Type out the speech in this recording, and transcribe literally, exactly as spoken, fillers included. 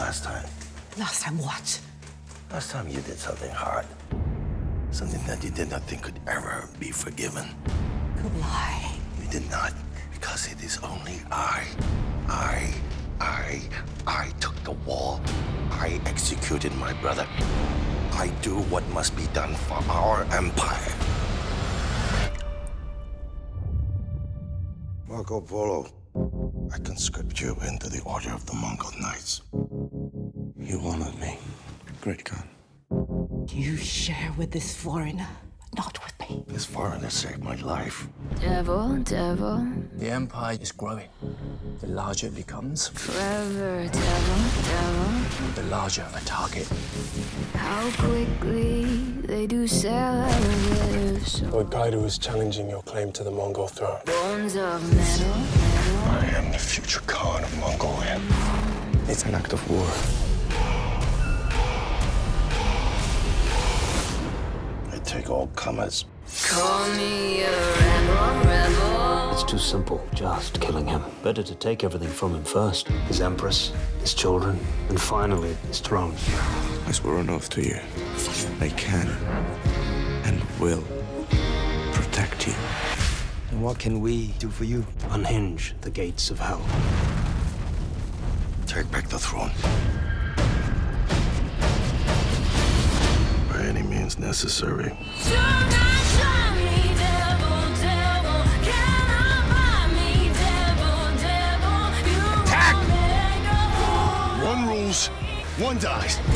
last time? Last time what? Last time you did something hard. Something that you did not think could ever be forgiven. Kublai. You did not, because it is only I. I, I, I took the wall. I executed my brother. I do what must be done for our empire. Marco Polo, I conscript you into the Order of the Mongol Knights. You honored me. Great Khan. You share with this foreigner, but not with me. This foreigner saved my life. Devil, devil. The empire is growing. The larger it becomes, Forever, devil, devil. the larger a target. How quickly they do sell our lives. Lord Kaido is challenging your claim to the Mongol throne. Bones of metal, metal. I am the future Khan of Mongolia. It's an act of war. I take all comers. Call me a rebel, rebel. It's too simple, just killing him. Better to take everything from him first. His empress, his children, and finally, his throne. I swear an oath to you. I can and will protect you. And what can we do for you? Unhinge the gates of hell. Take back the throne. By any means necessary. Do not show me, devil, devil. Cannot buy me, devil, devil. You Attack! won't let go. One rules, one dies.